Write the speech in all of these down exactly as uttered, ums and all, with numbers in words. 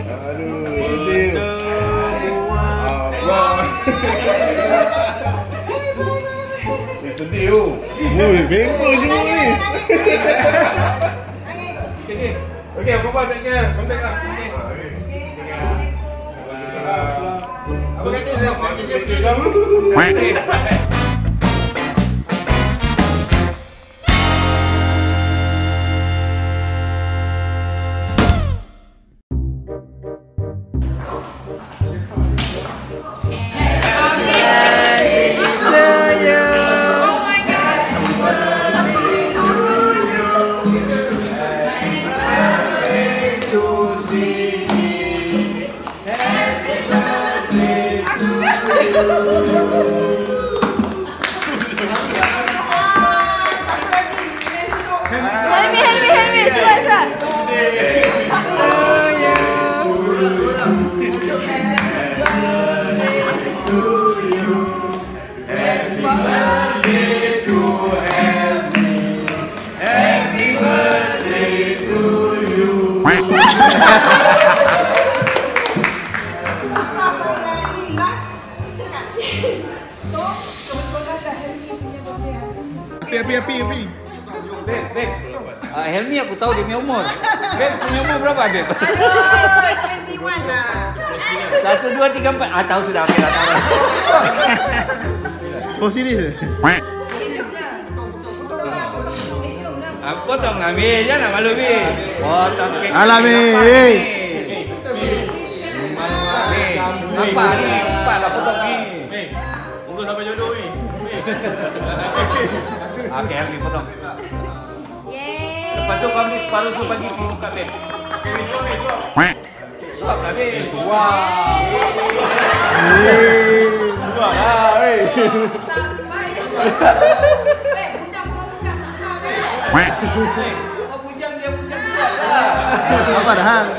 Aduh, sedih. Allah. Ni sedih tu. Ui, member semua ni. Okey, apa-apa tak kira. Kontak lah. Apa kata dia? Masih dia pergi kamu. Api, api, api. Beb, Beb. Uh, Helmi aku tahu dia punya umur. Beb, punya umur berapa, Beb? Aduh, dua puluh satu lah. Satu, dua, tiga, empat. Ah, tahu sudah. Okey, dah tahu. Oh, serius? Ah, potong lah, Mi. Jangan malu, Mi. Potong kek. Alah, Mi. Apa ni? Empat lah potong, Mi. Mi, untuk sampai jodoh ni. Okey, Helmi potong. Yeay. Lepas tu kau ambil separuh tu bagi pergi buka, Beb. Okey, Mi, suap, Mi, suap. Suap lah, Beb. Suap. Suap lah, weh. Beb, bujang sama bukan tak tahu kan? Oh, bujang dia bujang suap lah. Apa dah hang?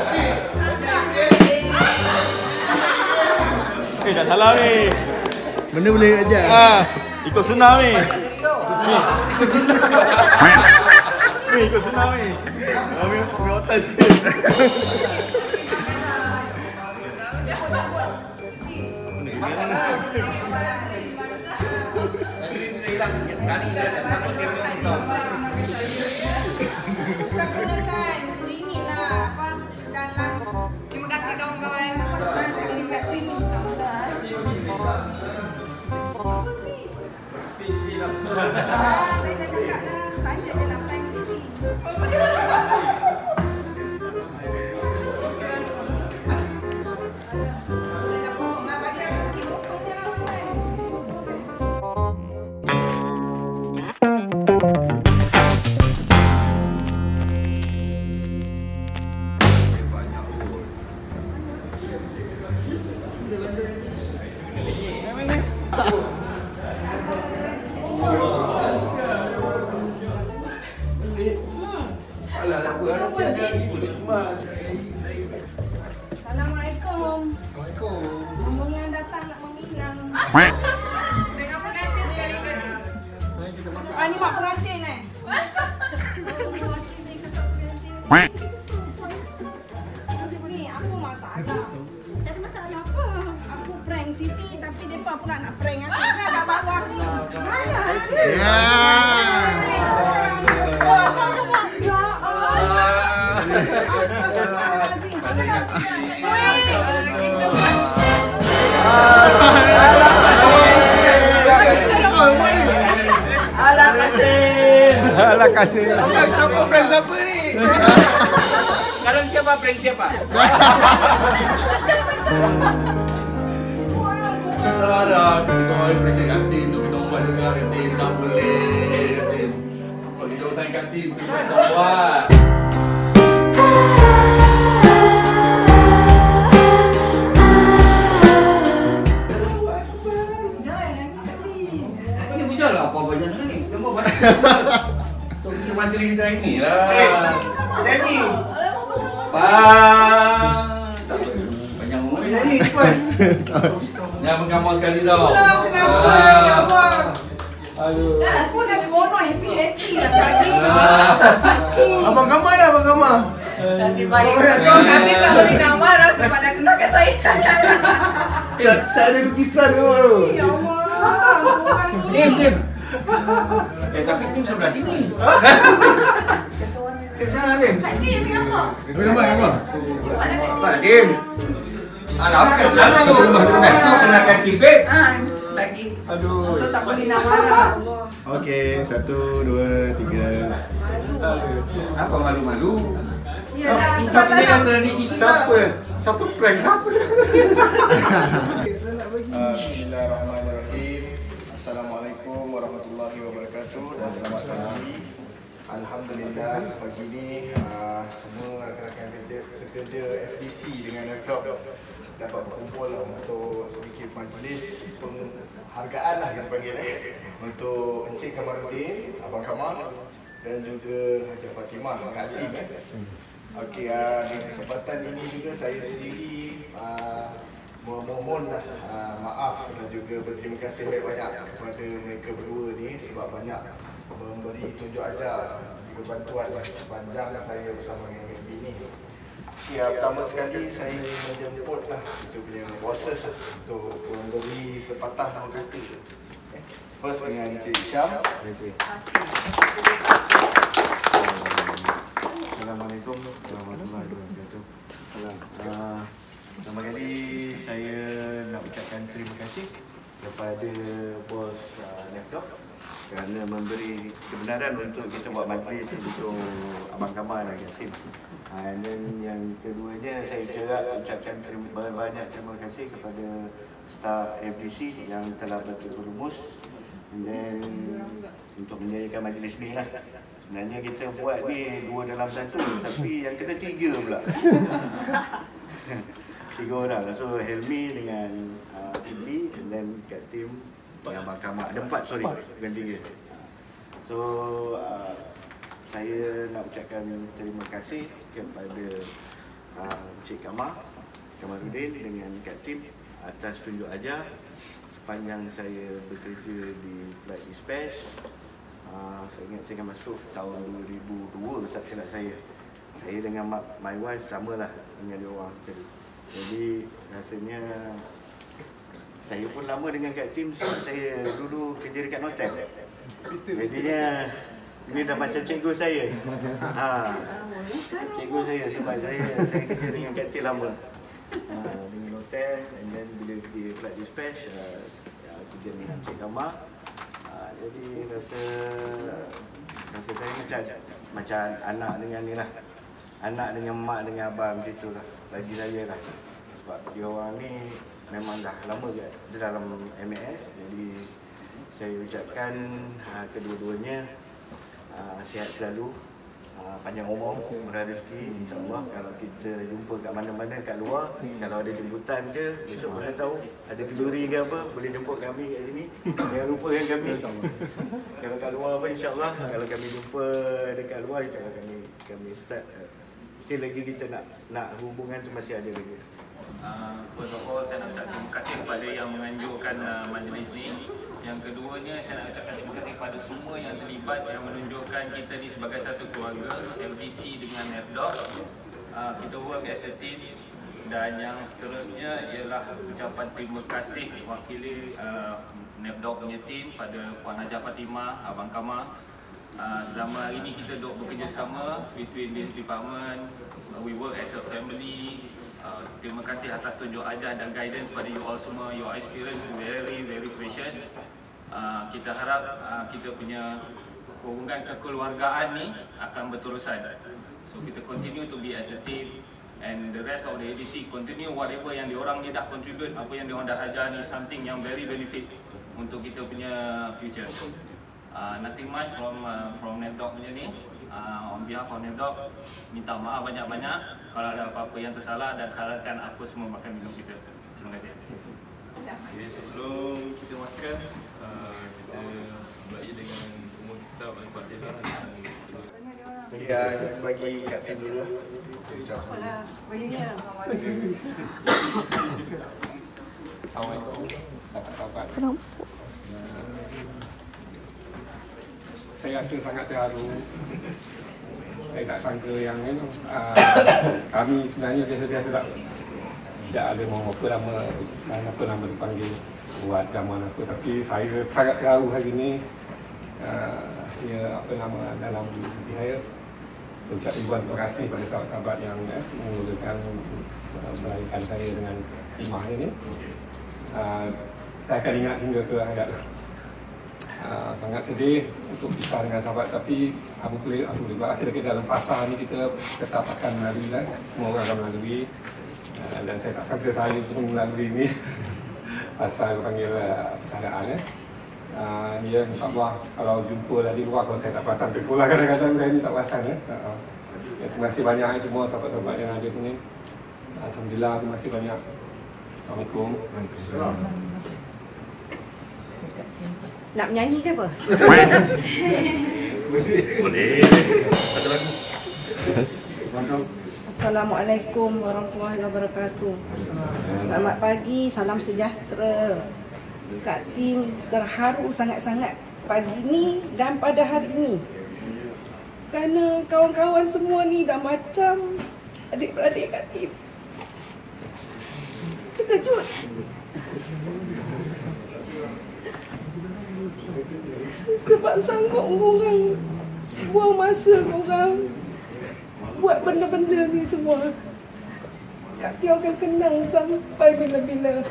Eh, dah salah ni. Benda boleh ajar. Ah, ikut sunnah ni. Ikut sunnah. Ni ikut sunnah ni. Kami kami otak sikit. Bukan gunakan teringin lah apa ganas. Terima kasih kawan-kawan. Ganas kat sini. Ah, saya dah cakap dah. Saja je nak prank sini. Boleh nak potong lah. Bagi aku sikit potong je lah. Assalamualaikum. Assalamualaikum. Rombongan datang nak meminang. Dengan pengantin sekaligus. Ah, ni mak pengantin eh. Ni apa masalah? Tak ada masalah apa. Aku prank Siti tapi depa pula nak prank aku. Saya kat bawah ni. Mana? Ya. Oh, kau semua. Ya Allah. Astagfirullahaladzim. Weh. Kita Alah kasih. Alah kasih. Siapa prank siapa ni? Sekarang siapa prank siapa? Ada kita orang present kantin tu kita buat juga kantin tak boleh kantin. Kalau kita usahakan kantin kita tak buat. Kau ni bujang lah apa banyak sangat ni? Nombor banyak. Tok kita pancing kita hari ni lah. Nyanyi. Bang. Tak apa. Banyak orang Nyanyi cepat. Jangan mengamal sekali tau. Alah, kenapa? Ah. Ya Allah. Aduh. Aku dah seronok happy-happy lah tadi. Ah. Sakit. Abang Kamal dah, Abang Kamal. Nasib baik. So, kami tak boleh nak marah sebab dah kenalkan saya. Saya ada lukisan tu baru. Ya Allah. Tim, Tim. Eh, tapi Tim sebelah sini. Tim sana, Tim. Kak Tim, ambil gambar. Ambil gambar, gambar. Mana Kak Tim? Mana Tim? Alah, apa selalu tu? Dah kau kenakan si Beb. Ah, lagi. Aduh. So, tak boleh nak marah. Okey, satu, dua, tiga. Apa malu-malu? Ya dah, sebab Siapa tak ni dah nak. tradisi kita? Siapa? Siapa prank? Siapa? Bismillahirrahmanirrahim. Assalamualaikum warahmatullahi wabarakatuh dan selamat pagi. Alhamdulillah pagi ni uh, semua rakan-rakan kerja sekerja F D C dengan Nerdog dapat berkumpul untuk sedikit majlis penghargaan lah kita panggil eh, untuk Encik Kamaruddin, Abang Kamal dan juga Haji Fatimah, Kak Tim eh. Okey, uh, di kesempatan ini juga saya sendiri uh, memohonlah uh, maaf dan juga berterima kasih banyak-banyak kepada mereka berdua ni sebab banyak memberi tunjuk ajar juga bantuan sepanjang saya bersama dengan M B ni. Ya, pertama sekali saya ingin menjemputlah kita punya bosses untuk memberi sepatah nama kata. First dengan Encik Syam. Assalamualaikum warahmatullahi wabarakatuh. Salam. Uh, pertama kali saya nak ucapkan terima kasih kepada bos uh, Nerdog kerana memberi kebenaran untuk kita buat majlis untuk Abang Kamal dan Tim. Uh, dan yang keduanya saya juga ucapkan terima, banyak terima kasih kepada staf F D C yang telah berturumus dan untuk menjayakan majlis ni lah. Sebenarnya kita buat ni dua dalam satu tapi yang kena tiga pula. Tiga orang. So Helmi dengan uh, Titi and then Kak Tim dengan Abang Kamal. Ada empat, sorry, bukan tiga. So uh, saya nak ucapkan terima kasih kepada uh, Encik Kamal, Kamaruddin dengan Kak Tim atas tunjuk ajar sepanjang saya bekerja di Flight Dispatch. Uh, saya ingat saya akan masuk tahun dua ribu dua tak silap saya. Saya dengan my wife samalah dengan dia orang tadi. Jadi rasanya saya pun lama dengan Kak Tim sebab saya dulu kerja dekat hotel. Jadinya ini dah macam cikgu saya. Ha. Cikgu saya sebab saya saya kerja dengan Kak Tim lama. Ha, dengan hotel and then bila pergi Flight Dispatch uh, kerja dengan Cik Kamal. Jadi rasa rasa saya macam macam anak dengan ni lah. Anak dengan mak dengan abang macam tu lah bagi saya lah. Sebab dia orang ni memang dah lama je dia dalam M A S. Jadi saya ucapkan uh, kedua-duanya uh, sihat selalu, uh, panjang umur, murah rezeki, insyaAllah. Kalau kita jumpa kat mana-mana kat luar, kalau ada jemputan ke, besok mana tahu ada kenduri ke apa, boleh jemput kami kat sini. Jangan lupakan kami. Kalau kat luar apa, insyaAllah kalau kami jumpa dekat luar, insyaAllah kami kami start. Still lagi kita nak nak hubungan tu masih ada lagi. Uh, first of all, saya nak ucapkan terima kasih kepada yang menganjurkan uh, majlis ni. Yang keduanya, saya nak ucapkan terima kasih kepada semua yang terlibat yang menunjukkan kita ni sebagai satu keluarga, M D C dengan Nerdog. Uh, kita work as a team. Dan yang seterusnya ialah ucapan terima kasih wakili uh, Nerdog punya team pada Puan Haji Fatimah, Abang Kamal. Uh, selama hari ini kita duk bekerjasama between this department. Uh, we work as a family. Uh, terima kasih atas tunjuk ajar dan guidance pada you all semua. Your experience very very precious. Uh, kita harap uh, kita punya hubungan kekeluargaan ni akan berterusan. So kita continue to be as a team and the rest of the A D C continue whatever yang diorang ni dah contribute, apa yang diorang dah ajar ni something yang very benefit untuk kita punya future. Uh, nothing much from uh, from Nerdog punya ni. Uh, on behalf of Nerdog, minta maaf banyak-banyak kalau ada apa-apa yang tersalah dan halalkan apa semua makan minum kita. Terima kasih. Okay, sebelum kita makan, uh, kita bagi dengan umur kitab Al-Fatihah dan Ya, bagi Kak Tim dulu. Apalah, senior. Assalamualaikum, sahabat-sahabat. Saya rasa sangat terharu saya tak sangka yang you know, uh, kami sebenarnya biasa-biasa tak tidak ada mau apa nama saya apa nama dipanggil buat gaman aku, tapi saya sangat terharu hari ini uh, ya apa nama dalam hati saya. Saya ucap ribuan terima kasih kepada sahabat-sahabat yang eh, menggunakan uh, melayankan saya dengan timah ini. Uh, saya akan ingat hingga ke akhirat. Uh, sangat sedih untuk pisah dengan sahabat, tapi alhamdulillah, alhamdulillah akhirnya dalam fasa ni kita tetap akan melalui lah. Semua orang akan melalui uh, dan saya tak sangka saya pun melalui ini fasa yang panggil uh, persaraan eh. Uh, ya insyaAllah kalau jumpa lah di luar, kalau saya tak perasan terpulang kadang-kadang saya ni tak perasan eh. uh, ya, terima kasih banyak eh, semua sahabat-sahabat yang ada sini. Alhamdulillah, terima kasih banyak. Assalamualaikum. Nak menyanyi ke apa? Boleh. Satu lagu. Assalamualaikum warahmatullahi wabarakatuh. Selamat pagi, salam sejahtera. Kak Tim terharu sangat-sangat pagi ni dan pada hari ini. Kerana kawan-kawan semua ni dah macam adik-beradik Kak Tim. Terkejut. Sebab sanggup orang buang masa orang buat benda-benda ni semua. Kak Tio akan kenang sampai bila-bila.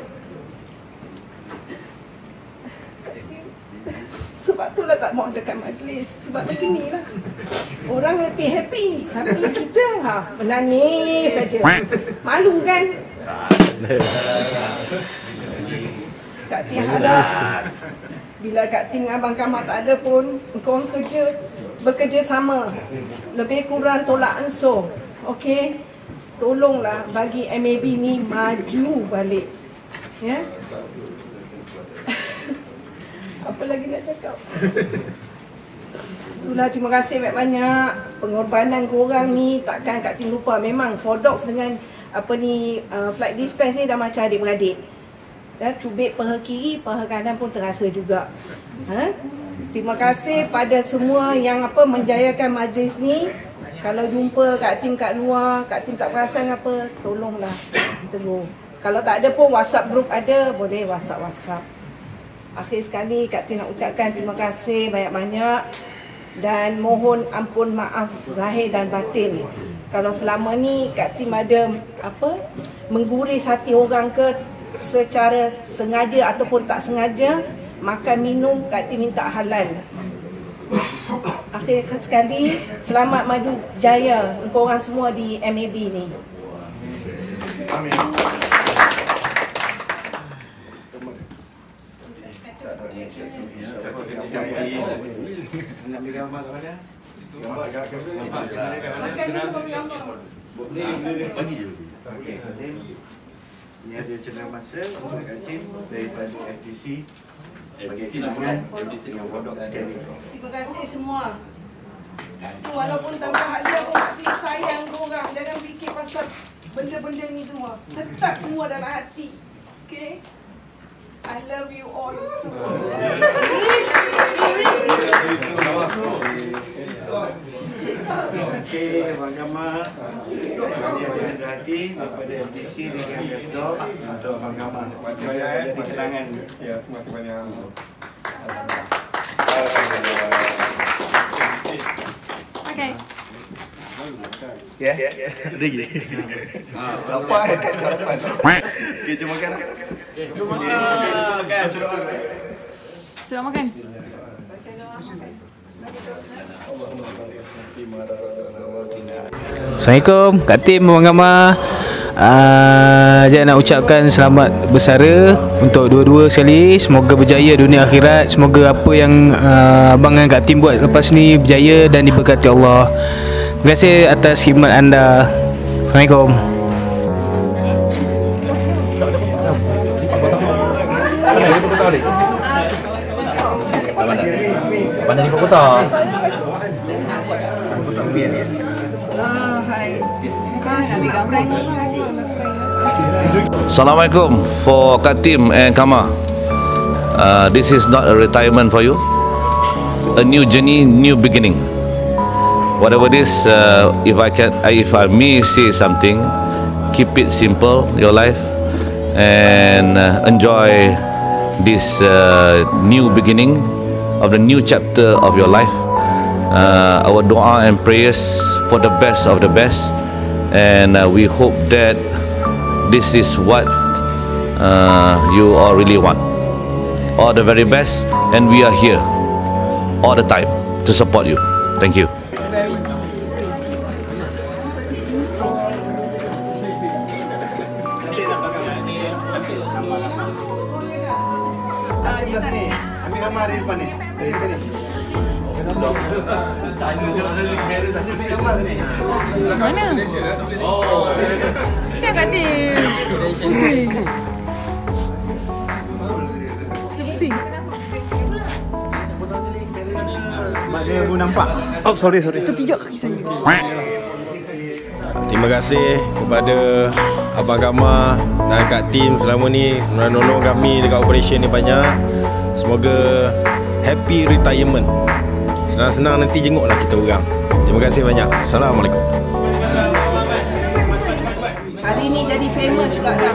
Kak Tio, sebab itulah tak mau dekat majlis. Sebab macam ni lah. Orang happy-happy, tapi kita ha, menangis saja. Malu kan? Kak Tio harap bila Kak Ting Abang Kamal tak ada pun, korang kerja, bekerja sama. Lebih kurang tolak ansur. Okey? Tolonglah bagi M A B ni maju balik. Ya? Apa lagi nak cakap? Itulah, terima kasih banyak-banyak. Pengorbanan korang ni takkan Kak Ting lupa. Memang Fodox dengan apa ni uh, flight dispatch ni dah macam adik-beradik. Ya, cubit paha kiri, paha kanan pun terasa juga. Ha? Terima kasih pada semua yang apa menjayakan majlis ni. Kalau jumpa Kak Tim kat luar, Kak Tim tak perasan apa, tolonglah tegur. Kalau tak ada pun WhatsApp group ada, boleh WhatsApp-WhatsApp. Akhir sekali Kak Tim nak ucapkan terima kasih banyak-banyak dan mohon ampun maaf zahir dan batin. Kalau selama ni Kak Tim ada apa mengguris hati orang ke secara sengaja ataupun tak sengaja, makan minum Kak Tim minta halal. Akhir sekali, selamat maju jaya engkau orang semua di M A B ni. Amin. Nak ambil gambar kat mana? Gambar kat kamera. Pagi je. Okey, Tim. Ini ada cenderung masa untuk Kak Tim daripada F D C bagi kenangan yang Fodox sekali. Terima kasih semua. Walaupun tanpa hadiah pun Kak Tim sayang korang. Jangan fikir pasal benda-benda ni semua. Tetap semua dalam hati. Okay? I love you all semua. Okey, Abang Kamal. Terima kasih ada hati daripada F D C dengan Fodox untuk Abang Kamal. Terima kasih banyak eh. Jadi kenangan. Ya, terima kasih banyak. Okay. Ya, ya, ya. Lagi. Apa kat depan? Okey, jom makan. Jom makan. Jom makan. Sudah makan? Assalamualaikum Kak Tim, Abang Kamal. uh, Saya nak ucapkan selamat bersara untuk dua-dua sekali. Semoga berjaya dunia akhirat. Semoga apa yang uh, Abang dan Kak Tim buat lepas ni berjaya dan diberkati Allah. Terima kasih atas khidmat anda. Assalamualaikum. Mana ni kota ni? Mana ni kota? Ah, hai. Kan ambil gambar ni. Assalamualaikum for Kak Tim and Kamal. Uh, this is not a retirement for you. A new journey, new beginning. whatever it is, uh, if I can, if I may say something, keep it simple, your life, and uh, enjoy this uh, new beginning of the new chapter of your life. Uh, our dua and prayers for the best of the best, and uh, we hope that this is what uh, you all really want. All the very best, and we are here all the time to support you. Thank you. Ambil gambar dari depan ni. Dari sini. Mana? Oh. Siap kat tim. Pusing. Mak dia pun nampak. Oh, sorry, sorry. Terpijak kaki saya. Terima kasih kepada Abang Gama dan Kak Tim selama ni menolong kami dekat operation ni banyak. Semoga happy retirement. Senang-senang nanti jenguklah kita orang. Terima kasih banyak. Assalamualaikum. Hari ni jadi famous pula dah.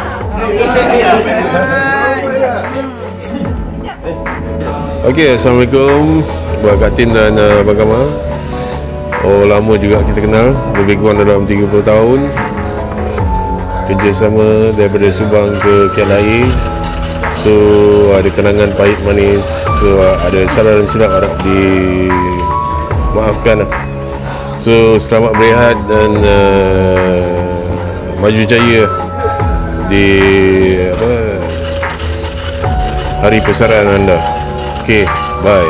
Okey, Assalamualaikum buat Kak Tim dan uh, Abang Gama. Oh, lama juga kita kenal, lebih kurang dalam tiga puluh tahun. Kerja sama daripada Subang ke K L I. So ada kenangan pahit manis. So ada salah dan silap harap dimaafkan lah. So selamat berehat dan uh, maju jaya di apa, hari pesaran anda. Okay, bye.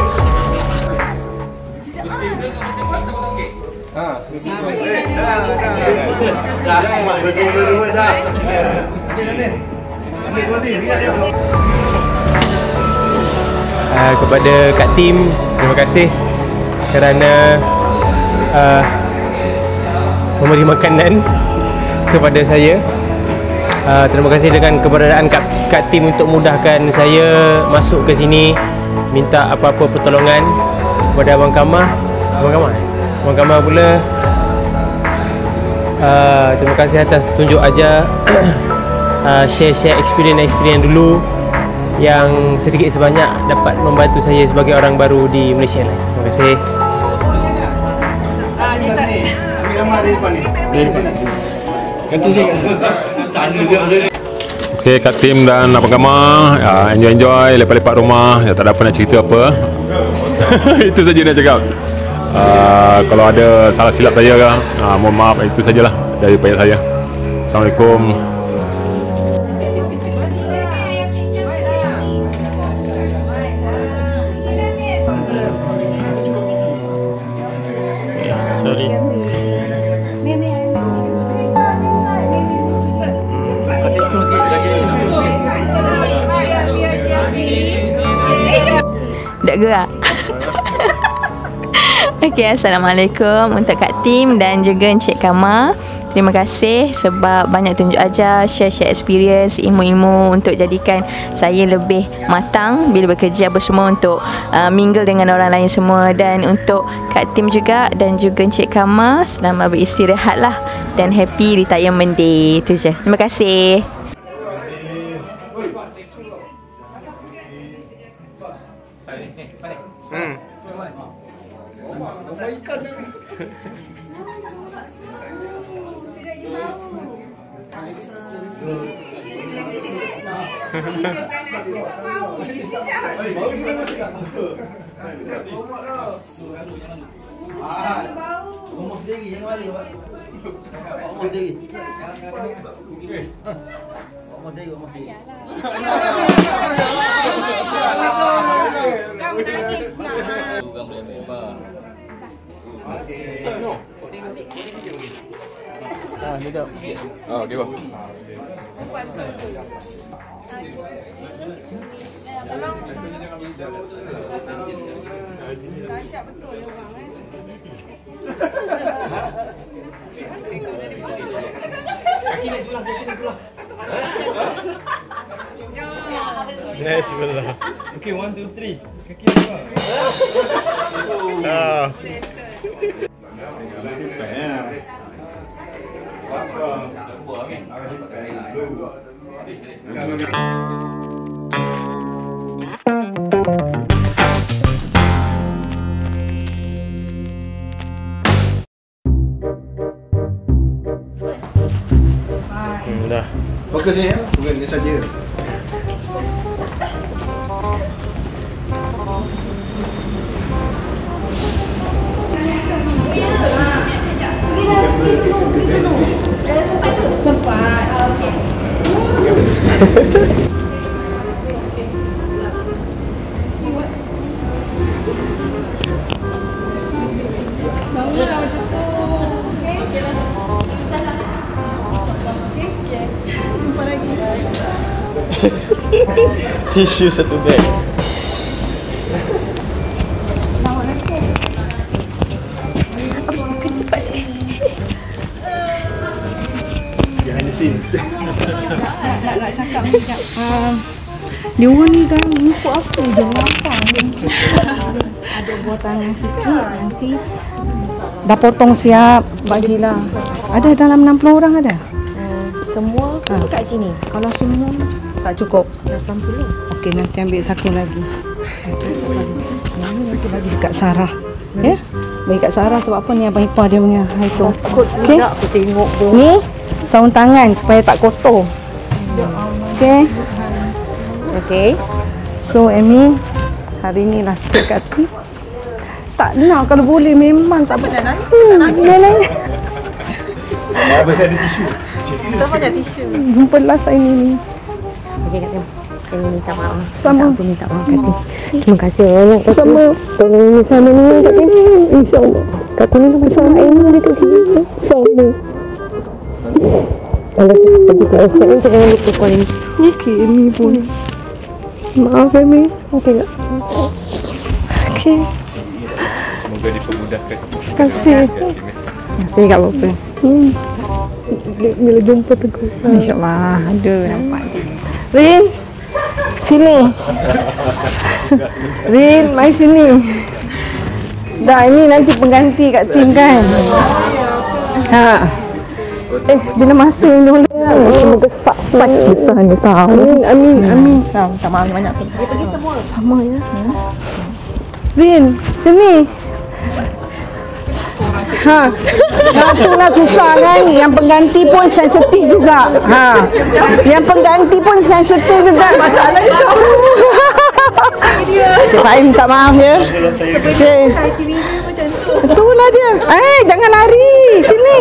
Uh, kepada Kak Tim, terima kasih kerana uh, memberi makanan kepada saya. Uh, terima kasih dengan keberadaan Kak, Kak Tim untuk mudahkan saya masuk ke sini, minta apa-apa pertolongan kepada Abang Gama. Abang Gama, Abang Gama pula uh, terima kasih atas tunjuk ajar uh, share-share experience-experience dulu yang sedikit sebanyak dapat membantu saya sebagai orang baru di Malaysia. Terima kasih. Ambil gambar dari depan ni. Dari depan ni. Kata saya. Okey, Kak Tim dan Abang Gama, ya, enjoy-enjoy, lepak-lepak rumah, ya, tak ada apa nak cerita apa. Itu saja nak cakap. Uh, kalau ada salah silap saya ke, uh, mohon maaf, itu sajalah dari pihak saya. Assalamualaikum. Sorry. Tak gerak. Okey, Assalamualaikum untuk Kak Tim dan juga Encik Gama. Terima kasih sebab banyak tunjuk ajar, share-share experience, ilmu-ilmu untuk jadikan saya lebih matang bila bekerja bersama untuk uh, mingle dengan orang lain semua. Dan untuk Kak Tim juga dan juga Encik Gama, selamat beristirahat lah dan happy retirement day. Itu je. Terima kasih. Hmm. Ah, ni dah. Ah, okey, bang. Dahsyat betul dia orang eh. Kaki naik sebelah, kaki naik sebelah. Naik sebelah. Okay, one, two, three. Kaki naik sebelah. Ah. Hmm, dah. Fokus ni ya, fokus ni saja. Sempat. Okey. Tisu satu beg. Cepat sikit. Behind the scene. Nak nak cakap ni kak. Um, dia orang ni kan ikut apa je lapang ni. Ada buah tangan sikit nanti dah potong siap bagilah. Ada dalam enam puluh orang ada. Semua ha. kat sini. Kalau semua tak cukup. lapan puluh. Okey, nanti ambil satu lagi. Nanti bagi dekat Sarah. Ya? Bagi kat Sarah sebab apa ni abang ipar dia punya. Ha itu. Okey. Aku tengok tu. Ni sarung tangan supaya tak kotor. Okey. Okey. So Amy, hari ni last day kat tu. Tak nak kalau boleh memang tak apa nak nangis. Tak nangis. Abang saya ada tisu. Tak banyak tisu. Jumpa last hari ni. Okey Kak Tim. Kami minta maaf. Sama. Aku minta maaf Kak Tim. Terima kasih banyak. Sama. Tolong sama ni Kak Tim. InsyaAllah. Kak Tim ni macam ilmu dekat sini. InsyaAllah. Kalau kita pergi ke estate ni, kita jangan lupa call Amy. Okey, Amy pun. Maaf Amy. Okey tak? Okey. Semoga dipermudahkan. Terima kasih. Terima kasih tak apa-apa. Hmm. Bila jumpa tegur. InsyaAllah ada nampak. Rin, sini. Rin, mai sini. Dah, ini nanti pengganti kat tim kan? Ha. Eh, bila masa ni boleh. Semoga sukses besar ni tahu. Amin, amin, amin. Tahu, minta maaf banyak. Dia pergi semua. Sama ya. Rin, sini. Ha. Ha tu lah susah kan. Yang pengganti pun sensitif juga. Ha. Yang pengganti pun sensitif juga. Masalah ni sama. Okay, Pak Im minta maaf ya. Okey. Itulah dia. Eh, jangan lari. Sini.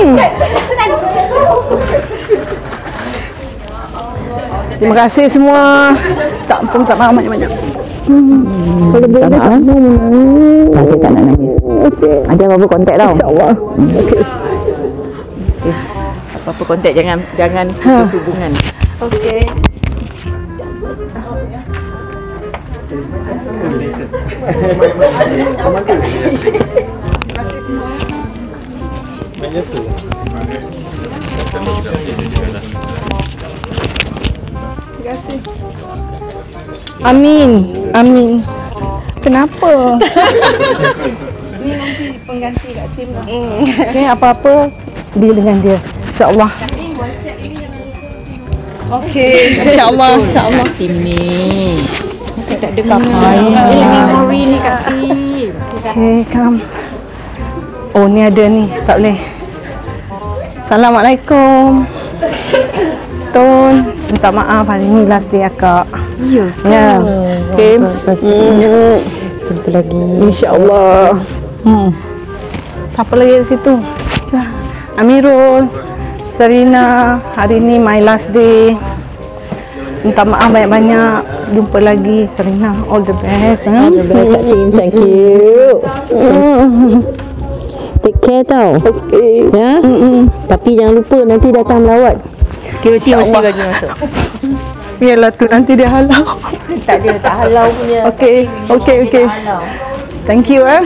Terima kasih semua. Tak pun tak maaf banyak-banyak. Hmm. Kalau boleh tak maaf. Saya tak nak nangis. Okey. Ada apa-apa kontak tau. InsyaAllah. Okey. Okey. Apa-apa kontak jangan jangan putus hubungan. Okey. Terima kasih semua. Banyak tu. Terima kasih. Amin. Amin. Kenapa? Ni nanti pengganti kat tim lah. Okey, apa-apa deal dengan dia. InsyaAllah. Okey, insya-Allah, insya-Allah. Tim ni. Tak ada Eh, memori ni Kak Tim. Okey, come. Oh, ni ada ni. Tak boleh. Assalamualaikum. Tun, minta maaf hari ni last day akak. Ya. Ya. Okey. Hmm. Jumpa lagi. InsyaAllah. Hmm. Siapa lagi di situ? Amirul, Serina, hari ni my last day. Minta maaf banyak-banyak. Jumpa lagi Serina. All the best. All the best Kak Tim. Thank you. Mm. Take care tau. Okay. Ya. Mm-mm. Tapi jangan lupa nanti datang melawat. Security mesti InsyaAllah. bagi masuk. Biarlah tu nanti dia halau. Tak ada, tak halau punya. Okey, okey, okey. Thank you eh.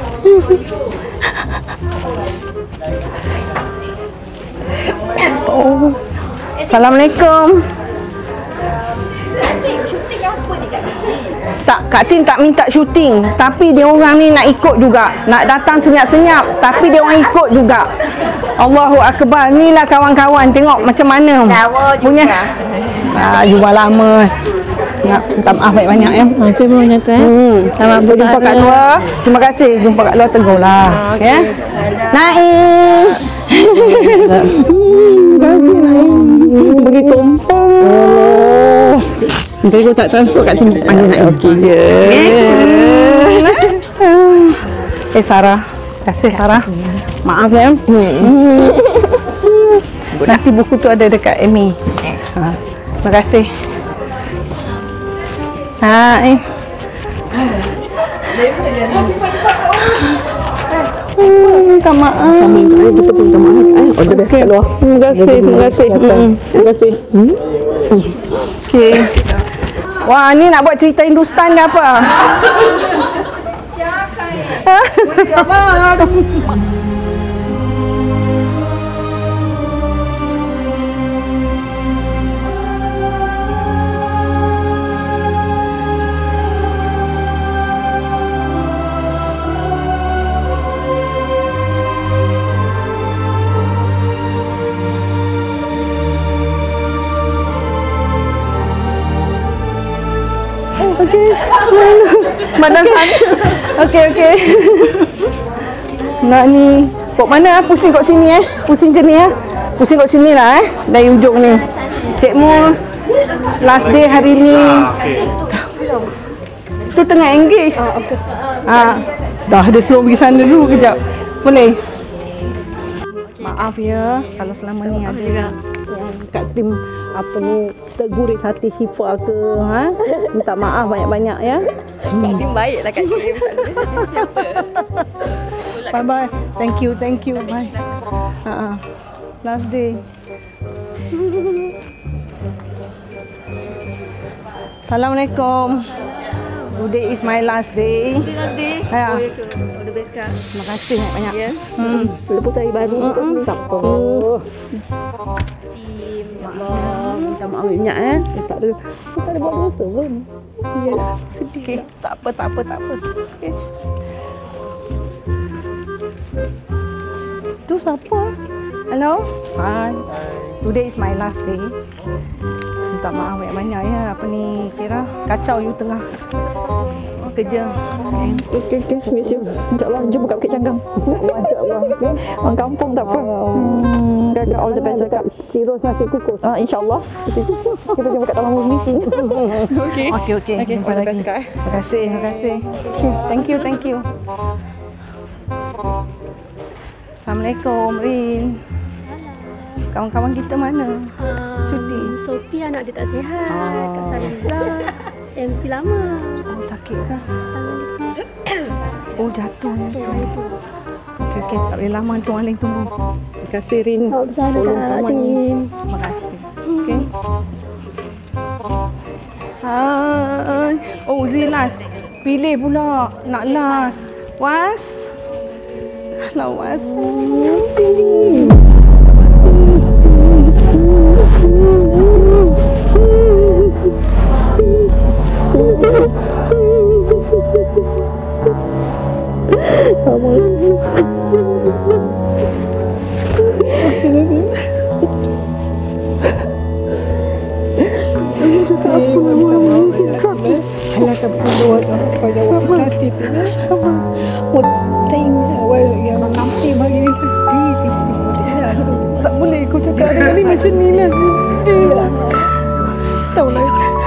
Oh. Assalamualaikum. tak, Kak Tim tak minta syuting, tapi dia orang ni nak ikut juga, nak datang senyap-senyap, tapi dia orang ikut juga. Allahu Akbar. Inilah kawan-kawan, tengok macam mana punya. Ah, jumpa lama. Nak minta maaf banyak-banyak ya. Ha, saya mau nyata eh. Hmm. Sampai jumpa kat luar. Terima kasih. Jumpa kat luar tegurlah. Ah, okay. Ya. Naim. Terima kasih Naim. Bagi tumpang. Oh. Nanti aku tak transport kat sini. Panggil Naim. Okey je. Okay. Eh Sarah. Terima kasih Sarah. Maaf ya. Hmm. Nanti buku tu ada dekat Amy. Ha. Terima kasih. Hai. Hmm, minta maaf. Sama saya kita pun minta maaf. Eh, order best kat luar. Terima kasih, terima kasih. Terima kasih. Okey. Wah, ni nak buat cerita Hindustan ke apa? Okey. Mana sana? Okey, okey. Nak ni kok mana? Pusing kok sini eh. Pusing je ni eh. Pusing kok sini lah eh. Dari ujung ni. Cik Mus last day hari ni. Tu tengah engage. Ah, okey. Ah. Dah dia suruh pergi sana dulu kejap. Boleh? Maaf ya kalau selama ni ada juga yang kat tim apa ni terguris hati Syifa ke, ha? Minta maaf banyak-banyak ya. Kak Tim baiklah Kak Tim, tak guris hati siapa. Bye bye. Thank you, thank you. Bye. Ha ah. Last day. Assalamualaikum. Today is my last day. Today last day. Ya. Oh, ya ke? All the best Kak. Terima kasih banyak-banyak. Ya. Hmm. Lepas saya baru Mm-mm. tak apa. Allah, minta maaf banyak eh. Eh, tak ada. Tak ada buat dosa pun. Iyalah, sedih. Okay. Tak apa, tak apa, tak apa. Okay. Tu siapa? Hello? Hi. Today is my last day. Minta maaf banyak-banyak ya. Apa ni, kira kacau you tengah kerja. Okay, okay, okay. Miss you. InsyaAllah jumpa kat Bukit Canggang. InsyaAllah. Okay. Orang kampung tak apa. Hmm, Kakak all the best Kakak. Ciros nasi kukus. Ah, InsyaAllah. Kita, kita jumpa kat dalam meeting. Okey. Okey, okey. Okay, Jumpa all the lagi. best Kak eh. Terima kasih, terima kasih. Okay. Thank you, thank you. Assalamualaikum, Rin. Kawan-kawan kita mana? Uh, Cuti. Sophie anak dia tak sihat. Oh. Kak Saliza M C lama. Oh, sakit ke? Tangan dia. Oh, jatuh ya. Okey, okey. Tak boleh lama tu Aling tunggu. Terima kasih, Rin. Oh, besar Tolong Kak semua ni. Tim. Terima kasih. Okey. Hai. Oh, Zee last. Pilih pula. Nak last. Was? Lah, Was. Pilih. Hala terpuluh saya berhati sama muting awal yang nampi bagi ni pasti tak boleh aku cakap dengan ni macam ni lah sedih lah tahu lah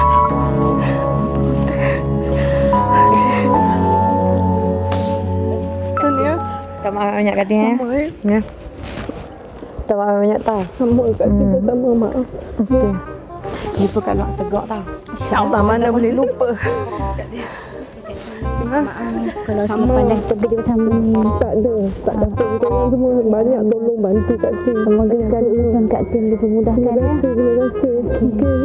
Tania Tak maaf banyak Kak Tim eh. sama eh Ya. Tak maaf banyak tau. sama kat kita sama maaf Okey. Jumpa kat luar tegak tau. InsyaAllah mana boleh lupa. Kalau selepas dah pergi dia macam ni. Tak ada. Tak ada. Korang semua banyak tolong bantu Kak Tim. Semoga segala urusan Kak Tim dipermudahkan ya. Terima kasih. Okey.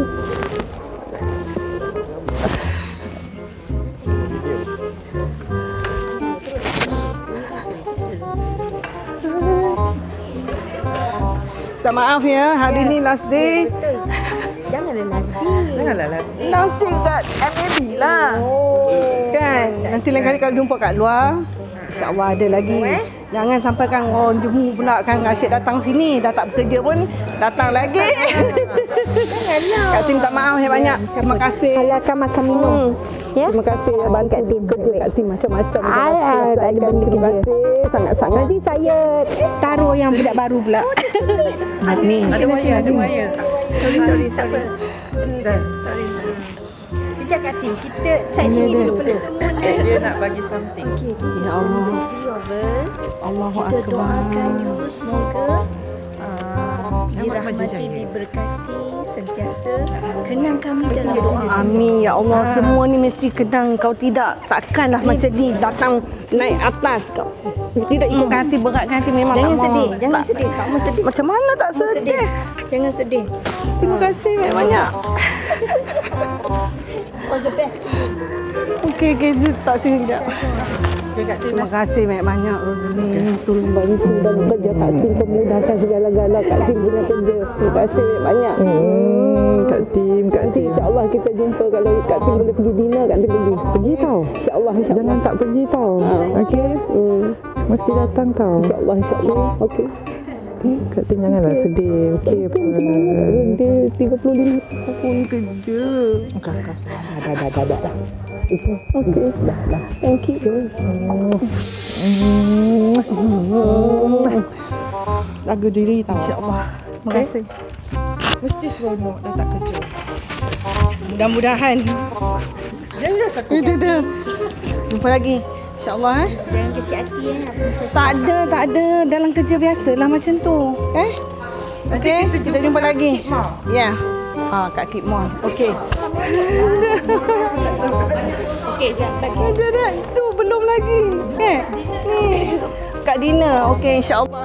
Tak maaf ya, hari ni last day. Janganlah last Janganlah lastik. Lastik kat M A B lah. Kan? Nanti lain kali kalau jumpa kat luar, InsyaAllah ada lagi. Jangan sampai kan orang jemu pula kan Rashid datang sini dah tak bekerja pun datang lagi. Janganlah. Kak Tim tak maaf banyak. Terima kasih. Akan makan minum. Ya. Terima kasih ya bantu Kak Tim kerja Kak Tim macam-macam. Ah, tak ada benda Terima kerja. kasih sangat-sangat. Nanti saya taruh yang budak baru pula. Ni. Ada wire, ada wire. Sorry, sorry, sorry. Dan, sorry. Sekejap Kak Tim, kita side sini dulu. Dia nak bagi something. Okay, this is Ya for Allah. the three of us. Allahu Kita Akbar. doakan you semoga uh, dirahmati, diberkati, sentiasa kenang kami dalam doa. Amin ya Allah, semua ni mesti kenang. Kau tidak takkanlah macam ni datang naik atas kau. Tidak ikut hati, beratkan hati memang Jangan tak mau. sedih, jangan Tak- sedih. Tak mau sedih. Macam mana tak Jangan sedih? Jangan sedih. Terima kasih banyak-banyak. All the best. Okey, okey, letak sini sekejap. Terima kasih banyak-banyak Rosli. Tolong bantu dan kerja Kak Tim, pemudahkan segala-gala Kak Tim punya kerja. Terima kasih banyak. Hmm, Kak Tim, Kak Tim. InsyaAllah kita jumpa kalau Kak Tim boleh pergi dinner, Kak Tim pergi. Pergi tau. InsyaAllah, insyaAllah. Jangan tak pergi tau. Okey. Hmm. Mesti datang tau. InsyaAllah, insyaAllah. Okey. Kak Tim janganlah sedih. Okey apa? Dia tiga puluh lima tahun kerja. Okey, okey. Dah, dah, dah, dah, dah. Okey. Okey. Dah, dah. Thank you. Jaga diri tau. InsyaAllah. Terima kasih. Mesti seronok dah tak kerja. Mudah-mudahan. Ya, ya, tak kerja. Dah, jumpa lagi. InsyaAllah eh. Jangan kecil hati eh. Apa macam Tak ada, tak ada. Dalam kerja biasalah macam tu. Eh? Okey, kita jumpa lagi. Ya. Ha, kat Kip Mall. Okey. Okey, jap bagi. Ada dah. Tu belum lagi. Eh? Ni. Kat dinner. Okey, insya-Allah.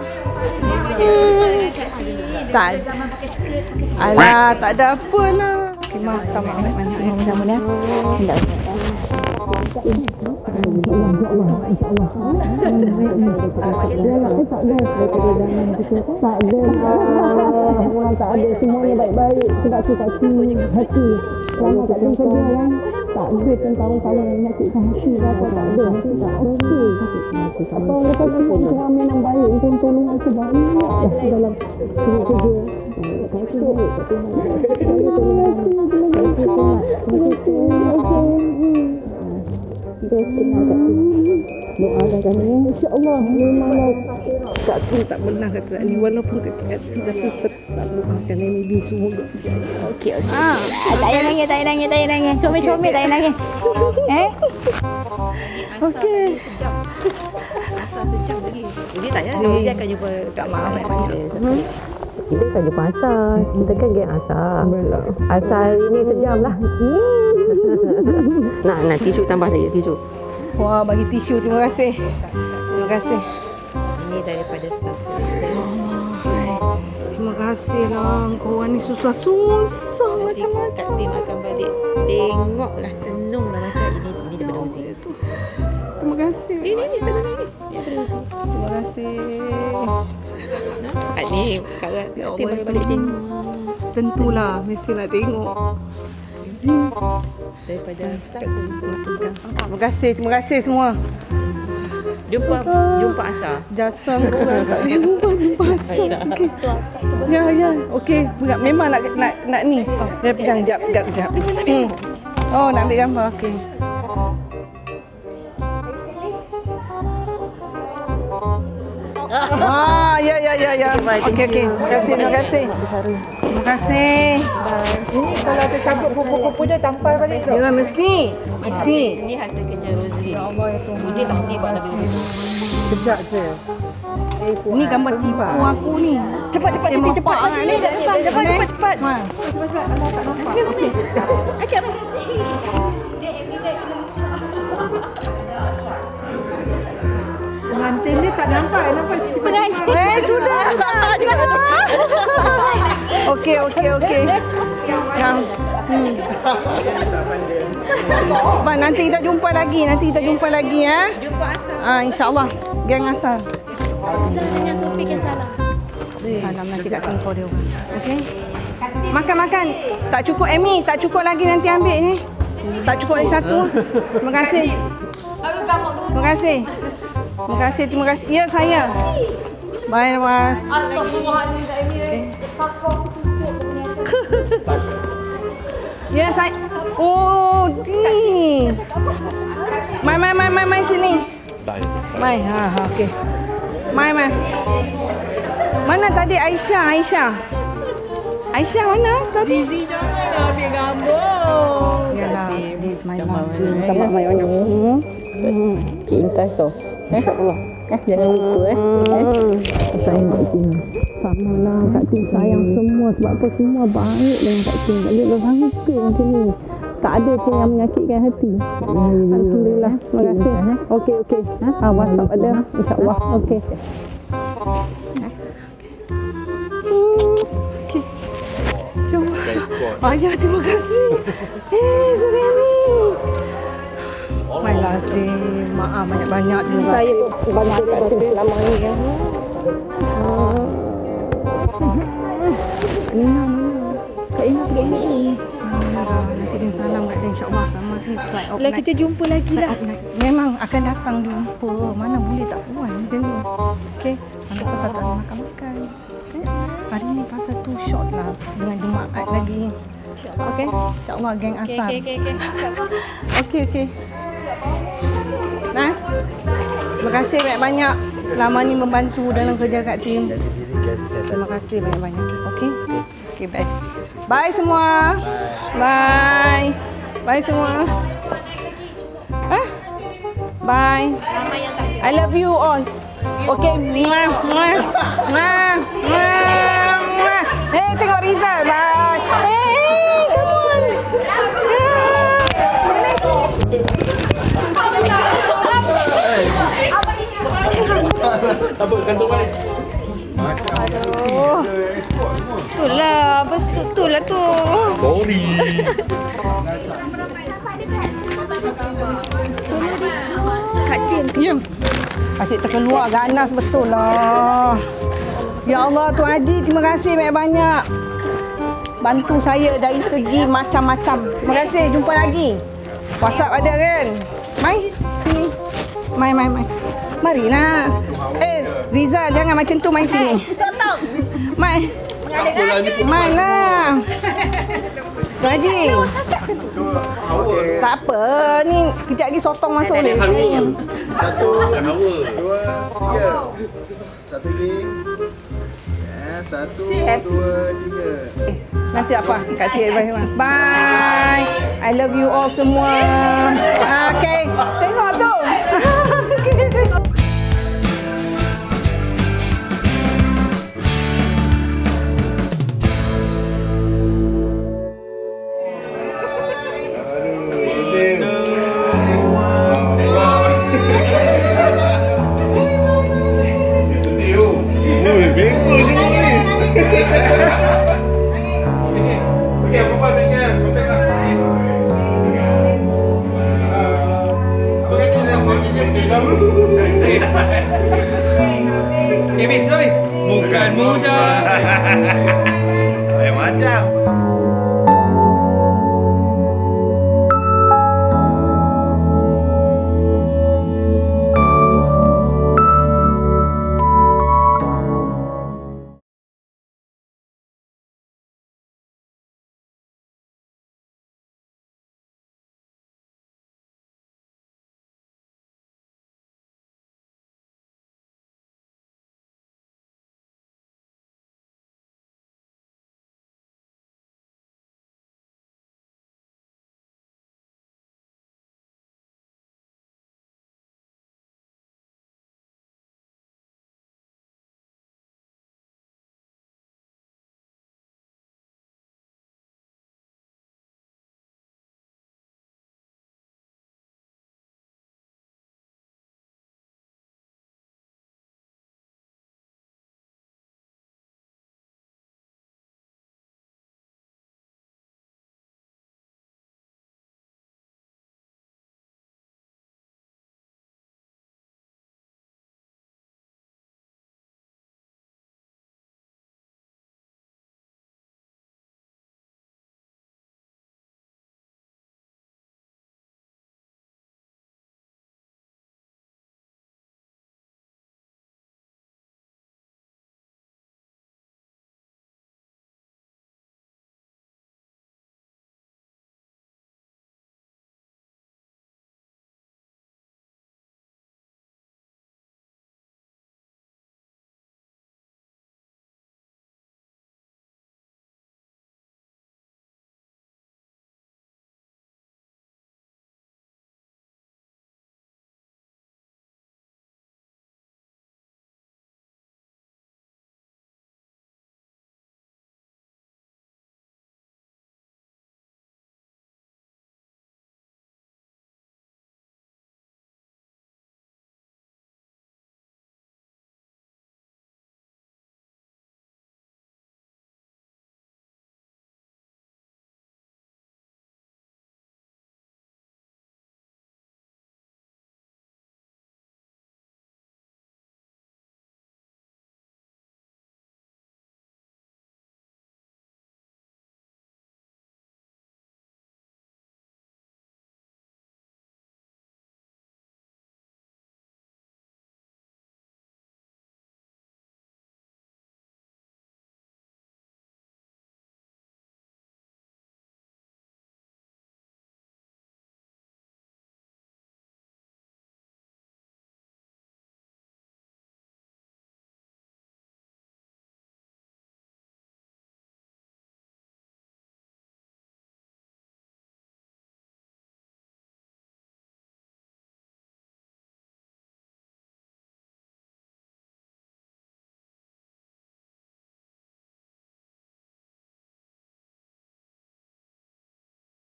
Tak. Alah, tak ada apalah. Okey, maaf. Tak maaf banyak-banyak. Sama-sama ya. Hendak. Tak ada orang tak ada semuanya baik-baik sebab tu kaki hati selama kat dalam kerja kan tak ada kawan-kawan yang menyakitkan hati ke apa tak ada tak okey apa orang kata semua orang memang baik untuk tolong aku baik dalam kerja doakan kami insya-Allah memanglah Kak Tim tak pernah kata tak ni walaupun kecil hati tapi tetap doakan Maybe semoga Okey, okey. Ah, tak payah nangis, tak payah nangis, tak payah nangis. Comel-comel tak payah nangis. Eh? okey Rasa sejam lagi. Jadi tak payah, Jadi, dia akan jumpa Kak Mak banyak-banyak Kita kan jumpa Asal. Kita kan geng Asal. Asal hari ni sejam lah. Nak, nak tisu tambah lagi, tisu. wah bagi tisu terima kasih terima kasih Ini daripada staff services. terima kasih lah kau orang ni susah-susah macam-macam Kak Tim akan balik. Tengoklah, tenunglah macam ini. Ini daripada Uzi. terima kasih Ini, ini, satu lagi. Ini daripada Uzi. terima kasih Kak ni, Kak Ya Tim Allah, akan balik tengok. tentulah mesti nak tengok Daripada staff services. terima kasih terima kasih semua Jumpa, jumpa Asal. jasa korang tak boleh lupa jumpa asal okey ya ya okey Enggak, memang nak nak nak ni dia pegang jap jap jap hmm. Oh nak ambil gambar okey Ah, ya ya ya ya. Okey okey. Terima kasih terima kasih. Terima kasih. Ini kalau ada cabut kupu-kupu dia tampal balik. Ya mesti. Mesti. Ini hasil kerja Rosie. Ya Allah ya Tuhan. Uji tak boleh buat lebih. Kejap je. Ni gambar tipu aku ni. Cepat cepat Siti cepat. Ni cepat cepat cepat cepat. Ha. Cepat cepat. Allah tak nampak. Okey. Okey. Dia everywhere kena macam Pengantin dia tak nampak, nampak pengantin. Eh sudah tak. Okey okey okey. Yang hmm. Bang, nanti kita jumpa lagi, nanti kita jumpa lagi ya. Jumpa Asal. Ah insya-Allah. Geng Asal. Asal dengan Sofi ke salam. Salam nanti kat tempoh dia orang. Okey. Makan, makan. Tak cukup, Amy. Tak cukup lagi, nanti ambil ni. Tak cukup lagi satu. Terima kasih. Terima kasih. Terima kasih, terima kasih. Ya, saya. Bye, Mas. Okay. Ya, saya. Oh, ni. Mai, mai, mai, mai, mai sini. Mai, ha, ha, okey. Mai, mai. Mana tadi Aisyah, Aisyah? Aisyah mana tadi? Zizi janganlah ambil gambar. Yalah, this my love. Tambah mai banyak. Hmm. Cik Intas tu. InsyaAllah. Eh, jangan lupa eh. eh. Sayang Kak Tim. Samalah Kak Tim sayang semua. Sebab apa semua baik dengan Kak Tim. Tak boleh berbangga macam ni. Tak ada pun yang menyakitkan hati. Alhamdulillah. Terima kasih. Okey, okey. Ha, WhatsApp ada. InsyaAllah. Okey. Okey. Jom. Ayah, terima kasih. Eh, Suriani. My last day. Maaf banyak-banyak terima kasih. Saya pun banyak Kak Tim selama ni ya. Nina mana? Kak Ina pergi ambil ni. Nanti dia salam kat dia insya-Allah. Sama ni flight out. Lah kita jumpa lagi lah. Memang akan datang jumpa. Mana boleh tak puan macam ni. Okey. Mana pasal tak makan-makan. Okay. Hari ni pasal tu short lah dengan jemaat lagi. Okey. Insya-Allah geng asal. Okey okey okey. Okey okey. Nas. Terima kasih banyak-banyak selama ni membantu dalam kerja Kak Tim. Terima kasih banyak-banyak. Okey. Okey, best. Bye semua. Bye. Bye semua. Ah? Bye. I love you all. Okay. Mwah, mwah, mwah, mwah, mwah. Hey, tengok Rizal. Bye. Hey, come on. Apa kantong balik? Aduh. Itulah, betul lah tu. Sorry. Kak Tim. Diam. Asyik terkeluar ganas betul lah. Ya Allah, Tuan Haji, terima kasih banyak-banyak. Bantu saya dari segi macam-macam. Terima kasih, jumpa lagi. WhatsApp ada kan? Mai, sini. Mai, mai, mai. Marilah. Eh, Rizal, jangan macam tu, mai sini. Sotong. Mai. Mai lah. Tuan Haji. Tak apa, ni kejap lagi sotong masuk boleh. Satu, dua, tiga. Satu lagi. Ya, satu, dua, tiga. Nanti apa? Kak Tia bye. Bye. I love you all semua. Okay. Tengok tu. Habis, habis. Bukan mudah.